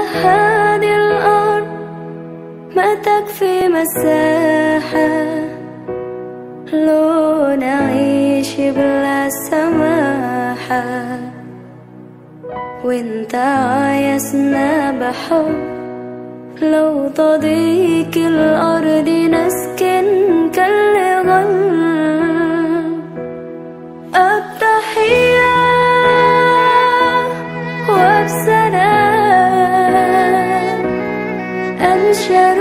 هذه الأرض ما تكفي مساحة لو نعيش بلا سماحة، وانت عايزنا بحب لو تضيق الأرض نسكن كالغل. التحية وبسلام أنشر